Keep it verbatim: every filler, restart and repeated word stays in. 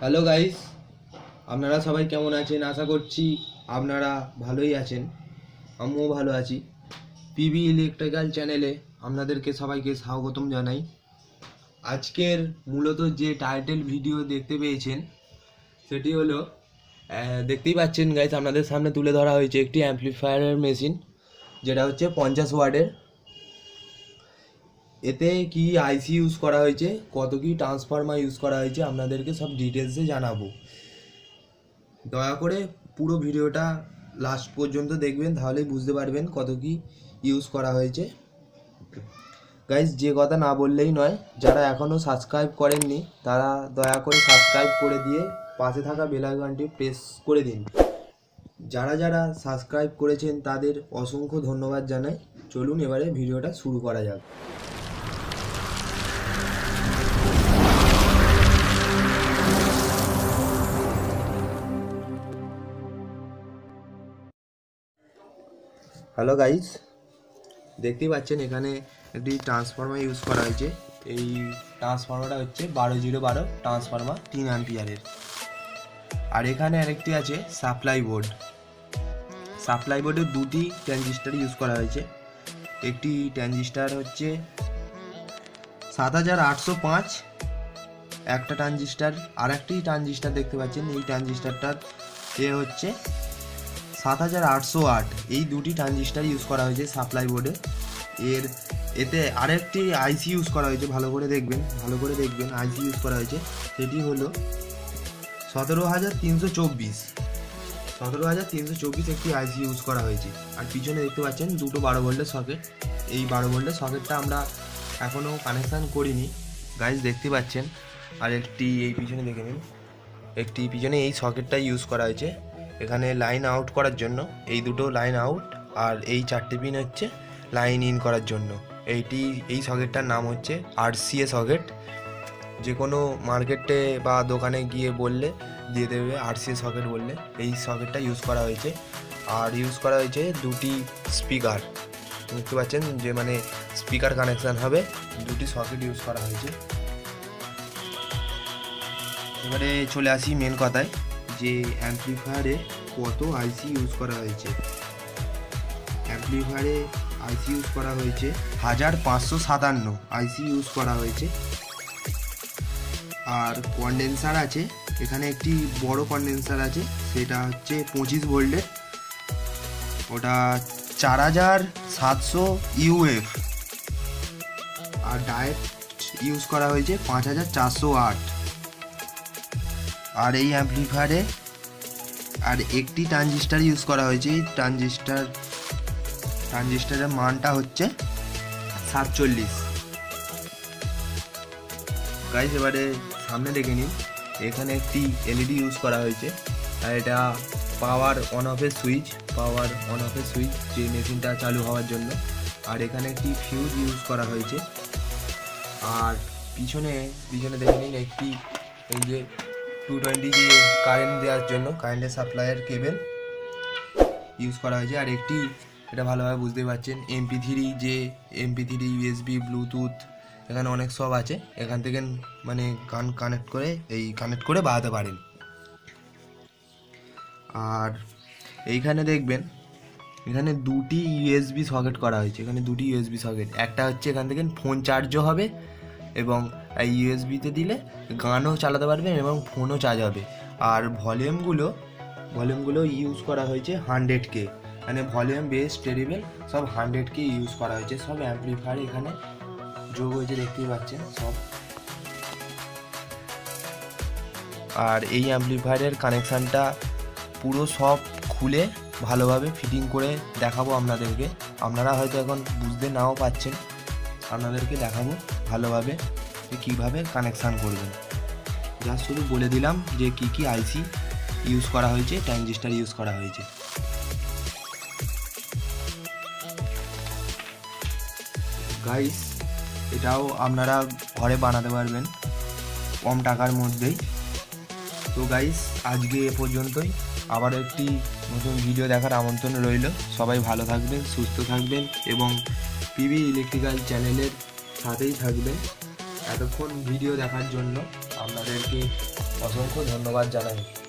Hello guys, আপনারা সবাই কেমন আছেন? আশা করছি আপনারা ভালোই আছেন। আমিও ভালো আছি। পিবি ইলেকট্রিক্যাল চ্যানেলে আপনাদেরকে সবাইকে স্বাগতম জানাই। আজকের মূলত যে টাইটেল ভিডিও দেখতে পেয়েছেন সেটি হলো, দেখতেই পাচ্ছেন গাইস, আপনাদের সামনে তুলে ধরা হয়েছে একটি অ্যাম্পলিফায়ারের মেশিন, যেটা হচ্ছে পঞ্চাশ ওয়াটের। এতে কি আইসি ইউজ করা হয়েছে, কত কি ট্রান্সফরমার ইউজ করা হয়েছে, আপনাদেরকে সব ডিটেলসে জানাবো। দয়া করে পুরো ভিডিওটা লাস্ট পর্যন্ত দেখবেন, তাহলেই বুঝতে পারবেন কত কি ইউজ করা হয়েছে। গাইজ, যে কথা না বললেই নয়, যারা এখনও সাবস্ক্রাইব করেননি তারা দয়া করে সাবস্ক্রাইব করে দিয়ে পাশে থাকা বেল আইকনটি প্রেস করে দিন। যারা যারা সাবস্ক্রাইব করেছেন তাদের অসংখ্য ধন্যবাদ জানাই। চলুন এবারে ভিডিওটা শুরু করা যাক। হ্যালো গাইস, দেখতেই পাচ্ছেন এখানে একটি ট্রান্সফরমার ইউজ করা হয়েছে। এই ট্রান্সফরমারটা হচ্ছে বারো জিরো বারো ট্রান্সফরমার, তিন অ্যাম্পিয়ারের। আর এখানে আরেকটি আছে সাপ্লাই বোর্ড। সাপ্লাই বোর্ডে দুটি ট্রানজিস্টার ইউজ করা হয়েছে। একটি ট্রানজিস্টার হচ্ছে সাত হাজার আটশো পাঁচ একটা ট্রানজিস্টার, আর একটি ট্রানজিস্টার দেখতে পাচ্ছেন, এই ট্রানজিস্টারটার এ হচ্ছে সাত হাজার আটশো আট। এই দুটি ট্রানজিস্টার ইউজ করা হয়েছে সাপ্লাই বোর্ডে। এর এতে আরেকটি আইসি ইউজ করা হয়েছে, ভালো করে দেখবেন ভালো করে দেখবেন আইসি ইউজ করা হয়েছে। সেটি হলো সতেরো হাজার তিনশো চব্বিশ সতেরো হাজার তিনশো চব্বিশ একটি আইসি ইউজ করা হয়েছে। আর পিছনে দেখতে পাচ্ছেন দুটো বারো ভোল্টের সকেট। এই বারো ভোল্টের সকেটটা আমরা এখনও কানেকশান করিনি গাইজ, দেখতে পাচ্ছেন। আর একটি এই পিছনে দেখে নিন, একটি পিছনে এই সকেটটা ইউজ করা হয়েছে এখানে লাইন আউট করার জন্য। এই দুটো লাইন আউট, আর এই চারটে পিন হচ্ছে লাইন ইন করার জন্য। এইটি এই সকেটটার নাম হচ্ছে আরসিএ সকেট। যে কোনো মার্কেটে বা দোকানে গিয়ে বললে দিয়ে দেবে আরসিএ সকেট বললে। এই সকেটটা ইউজ করা হয়েছে। আর ইউজ করা হয়েছে দুটি স্পিকার, দেখতে পাচ্ছেন, যে মানে স্পিকার কানেকশান হবে, দুটি সকেট ইউজ করা হয়েছে। এবারে চলে আসি মেন কথায়, যে অ্যাম্পলিফায়ারে কত আইসি ইউজ করা হয়েছে। অ্যাম্পলিফায়ারে আইসি ইউজ করা হয়েছে হাজার পাঁচশো সাতান্ন আইসি ইউজ করা হয়েছে। আর কন্ডেন্সার আছে এখানে, একটি বড় কন্ডেন্সার আছে, সেটা হচ্ছে পঁচিশ ভোল্টের, ওটা চার হাজার সাতশো ইউএফ। আর ডায়েট ইউজ করা হয়েছে পাঁচ হাজার চারশো আট। আর এই অ্যাম্পলিফায়ারে আর একটি ট্রানজিস্টার ইউজ করা হয়েছে। এই ট্রানজিস্টার ট্রানজিস্টারের মানটা হচ্ছে সাতচল্লিশ। গাইস, এবারে সামনে দেখে নিন, এখানে একটি এলইডি ইউজ করা হয়েছে। আর এটা পাওয়ার অন অফের সুইচ, পাওয়ার অন অফের সুইচ, যে মেশিনটা চালু হওয়ার জন্য। আর এখানে একটি ফিউজ ইউজ করা হয়েছে। আর পিছনে পিছনে দেখে নিন একটি এই যে টু টোয়েন্টি যে কারেন্ট দেওয়ার জন্য কারেন্টের সাপ্লাইয়ের কেবেল ইউজ করা হয়েছে। আর একটি, এটা ভালোভাবে বুঝতে পারছেন, এমপি থ্রি, যে এমপি থ্রি, ইউএসবি, ব্লুটুথ, এখানে অনেক সব আছে, এখান থেকে মানে গান কানেক্ট করে এই কানেক্ট করে বাজাতে পারেন। আর এইখানে দেখবেন এখানে দুটি ইউএসবি সকেট করা হয়েছে। এখানে দুটি ইউএসবি সকেট, একটা হচ্ছে এখান থেকে ফোন চার্জও হবে, এবং এই ইউএসবিতে দিলে গানও চালাতে পারবেন এবং ফোনও চার্জ হবে। আর ভলিউমগুলো ভলিউমগুলো ইউজ করা হয়েছে হান্ড্রেড কে, মানে ভলিউম, বেস, টেরিবেল সব হান্ড্রেড কে ইউজ করা হয়েছে। সব অ্যাম্পলিফায়ার এখানে যোগ হয়েছে, দেখতেই পাচ্ছেন সব। আর এই অ্যাম্পলিফায়ারের কানেকশানটা পুরো সব খুলে ভালোভাবে ফিটিং করে দেখাবো আপনাদেরকে। আপনারা হয়তো এখন বুঝতে নাও পাচ্ছেন, আপনাদেরকে দেখাবো ভালোভাবে যে কীভাবে কানেকশান করবেন। যা শুধু বলে দিলাম যে কি কি আইসি ইউজ করা হয়েছে, ট্রানজিস্টার ইউজ করা হয়েছে। গাইস, এটাও আপনারা ঘরে বানাতে পারবেন কম টাকার মধ্যেই। তো গাইস, আজকে এ পর্যন্তই। আবার একটি নতুন ভিডিও দেখার আমন্ত্রণ রইল। সবাই ভালো থাকবেন, সুস্থ থাকবেন এবং পিবি ইলেকট্রিক্যাল চ্যানেলের সাথেই থাকবেন। এতক্ষণ ভিডিও দেখার জন্য আপনাদেরকে অসংখ্য ধন্যবাদ জানাই।